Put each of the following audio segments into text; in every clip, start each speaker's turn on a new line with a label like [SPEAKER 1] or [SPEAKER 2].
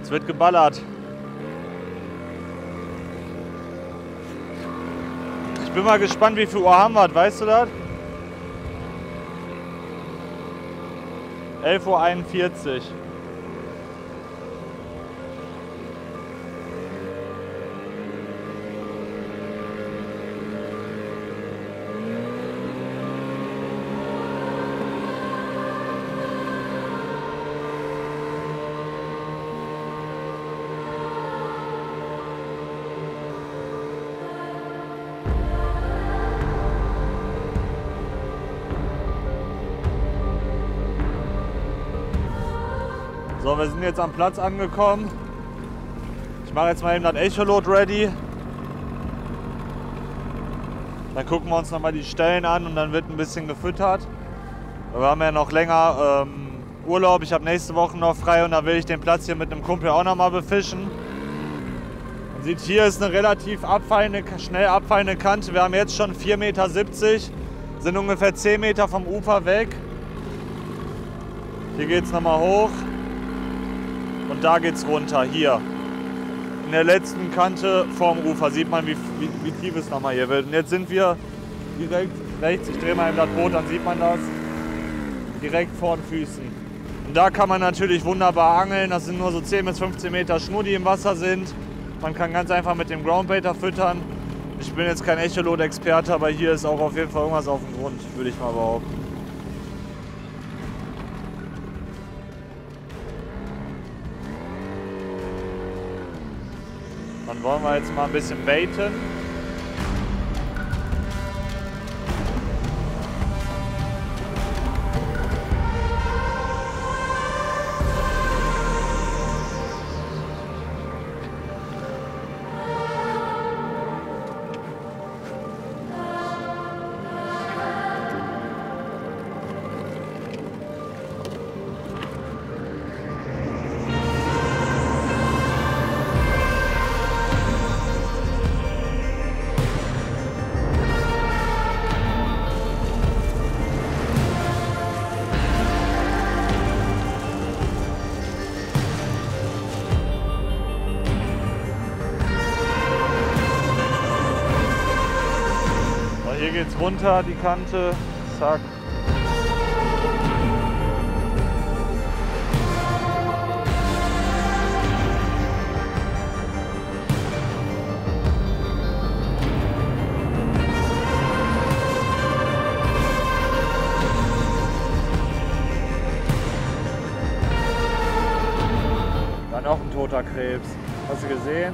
[SPEAKER 1] Es wird geballert. Ich bin mal gespannt, wie viel Uhr haben wir, weißt du das? 11:41 Uhr. So, wir sind jetzt am Platz angekommen. Ich mache jetzt mal eben das Echolot ready. Dann gucken wir uns noch mal die Stellen an und dann wird ein bisschen gefüttert. Wir haben ja noch länger Urlaub. Ich habe nächste Woche noch frei und da will ich den Platz hier mit einem Kumpel auch noch mal befischen. Man sieht, hier ist eine relativ schnell abfallende Kante. Wir haben jetzt schon 4,70 Meter, sind ungefähr 10 Meter vom Ufer weg. Hier geht es noch mal hoch. Und da geht's runter, hier. In der letzten Kante vorm Ufer sieht man, wie tief es nochmal hier wird. Und jetzt sind wir direkt rechts, ich drehe mal eben das Boot, dann sieht man das, direkt vor den Füßen. Und da kann man natürlich wunderbar angeln. Das sind nur so 10 bis 15 Meter Schnur, die im Wasser sind. Man kann ganz einfach mit dem Groundbaiter füttern. Ich bin jetzt kein Echolot-Experte, aber hier ist auch auf jeden Fall irgendwas auf dem Grund, würde ich mal behaupten. Dann wollen wir jetzt mal ein bisschen baiten. Hier geht's runter, die Kante, zack. Da noch ein toter Krebs. Hast du gesehen?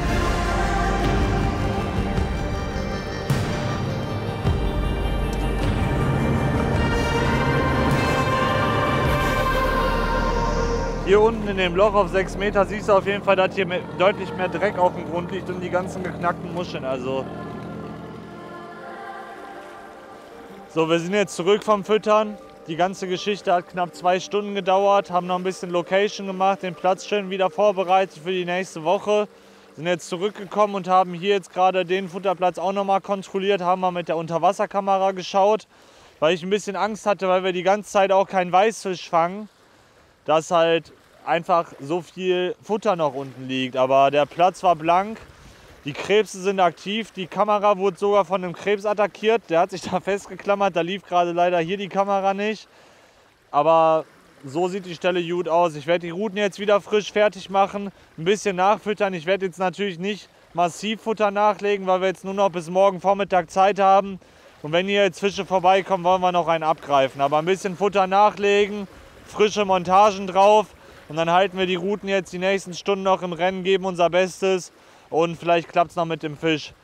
[SPEAKER 1] Hier unten in dem Loch auf 6 Meter siehst du auf jeden Fall, dass hier deutlich mehr Dreck auf dem Grund liegt und die ganzen geknackten Muscheln. Also so, wir sind jetzt zurück vom Füttern. Die ganze Geschichte hat knapp 2 Stunden gedauert, haben noch ein bisschen Location gemacht, den Platz schön wieder vorbereitet für die nächste Woche. Sind jetzt zurückgekommen und haben hier jetzt gerade den Futterplatz auch noch mal kontrolliert, haben mal mit der Unterwasserkamera geschaut, weil ich ein bisschen Angst hatte, weil wir die ganze Zeit auch keinen Weißfisch fangen, dass halt einfach so viel Futter noch unten liegt. Aber der Platz war blank, die Krebse sind aktiv, die Kamera wurde sogar von einem Krebs attackiert, der hat sich da festgeklammert, da lief gerade leider hier die Kamera nicht. Aber so sieht die Stelle gut aus. Ich werde die Routen jetzt wieder frisch fertig machen, ein bisschen nachfüttern. Ich werde jetzt natürlich nicht massiv Futter nachlegen, weil wir jetzt nur noch bis morgen Vormittag Zeit haben. Und wenn hier jetzt Fische vorbeikommen, wollen wir noch einen abgreifen. Aber ein bisschen Futter nachlegen, frische Montagen drauf und dann halten wir die Routen jetzt die nächsten Stunden noch im Rennen, geben unser Bestes und vielleicht klappt es noch mit dem Fisch.